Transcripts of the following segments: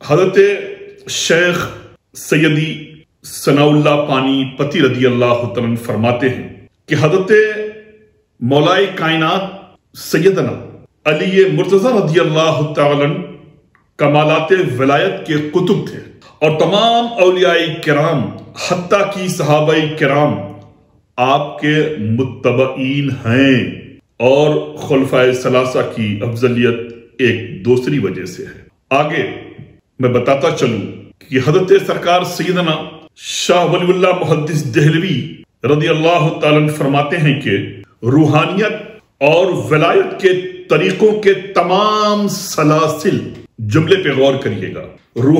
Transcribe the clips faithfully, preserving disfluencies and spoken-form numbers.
حضرت شیخ سیدی ثناءاللہ پانی پتی رضی اللہ تعالیٰ فرماتے ہیں کہ حضرت مولائے کائنات سیدنا علی مرتضی رضی اللہ تعالیٰ کمالات ولایت کے قطب تھے، اور تمام اولیاء کرام حتیٰ کی صحابہ کرام آپ کے متبعین ہیں، اور خلفائے ثلاثہ کی افضلیت ایک دوسری وجہ سے ہے۔ آگے میں بتاتا چلوں کہ حضرت سرکار سیدنا شاہ ولی اللہ محدث دہلوی رضی اللہ تعالیٰ فرماتے ہیں کہ روحانیت اور ولایت کے طریقوں کے تمام سلاسل، جملے پہ غور کریے گا،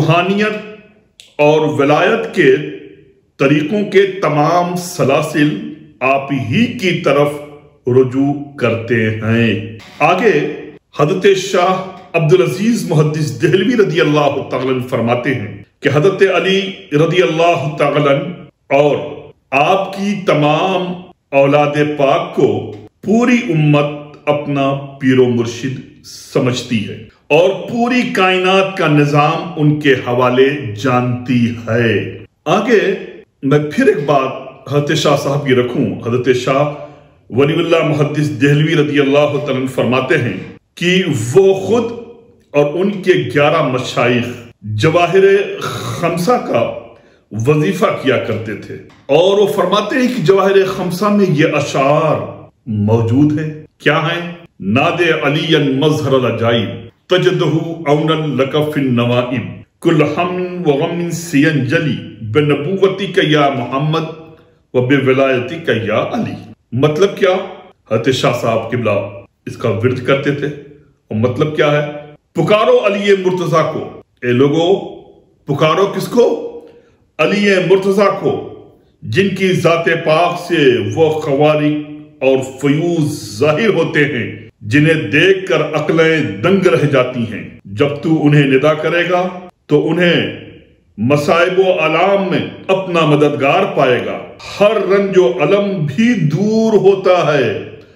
روحانیت اور ولایت کے طریقوں کے تمام سلاسل آپ ہی کی طرف رجوع کرتے ہیں۔ آگے حضرت شاہ عبدالعزیز محدث دہلوی رضی اللہ تعالیٰ فرماتے ہیں کہ حضرت علی رضی اللہ تعالیٰ اور آپ کی تمام اولاد پاک کو پوری امت اپنا پیر و مرشد سمجھتی ہے، اور پوری کائنات کا نظام ان کے حوالے جانتی ہے۔ آگے میں پھر ایک بات حضرت شاہ صاحب کی رکھوں۔ حضرت شاہ ولی اللہ محدث دہلوی رضی اللہ تعالیٰ فرماتے ہیں کہ وہ خود اور ان کے گیارہ مشائخ جواہر خمسہ کا وظیفہ کیا کرتے تھے، اور وہ فرماتے ہیں کہ جواہر خمسہ میں یہ اشعار موجود ہیں۔ کیا ہیں؟ ناد علی مظہر العجائب تجدہ عونا لک فی النوائب کل ہم و غم سینجلی بنبوتی کا یا محمد و بولایتی کا یا علی۔ مطلب کیا؟ حضرت شاہ صاحب قبلہ اس کا ورد کرتے تھے، اور مطلب کیا ہے؟ پکارو علی مرتضی کو، اے لوگو پکارو کس کو؟ علی مرتضی کو، جن کی ذات پاک سے وہ خوارق اور فیوز ظاہر ہوتے ہیں جنہیں دیکھ کر عقلیں دنگ رہ جاتی ہیں۔ جب تو انہیں ندا کرے گا تو انہیں مصائب و علام میں اپنا مددگار پائے گا، ہر رنج و علم بھی دور ہوتا ہے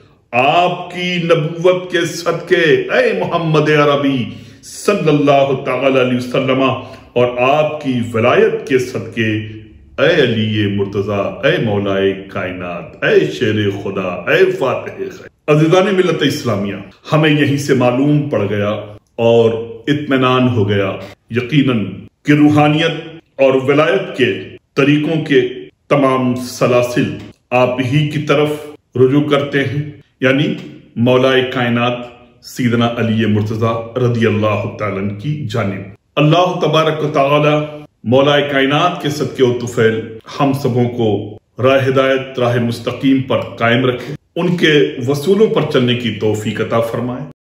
آپ کی نبوت کے صدقے اے محمد عربی صلی اللہ تعالی علیہ وسلم، اور آپ کی ولایت کے صدقے اے علی مرتضی، اے مولائے کائنات، اے شیر خدا، اے فاتح خیر۔ عزیزان ملت اسلامیہ، ہمیں یہیں سے معلوم پڑ گیا اور اطمینان ہو گیا یقیناً کہ روحانیت اور ولایت کے طریقوں کے تمام سلاسل آپ ہی کی طرف رجوع کرتے ہیں، یعنی مولائے کائنات سیدنا علی مرتضی رضی اللہ تعالیٰ کی جانب۔ اللہ تبارک و تعالی مولائے کائنات کے صدقے و طفیل ہم سبوں کو راہ ہدایت، راہ مستقیم پر قائم رکھے، ان کے وصولوں پر چلنے کی توفیق عطا فرمائے۔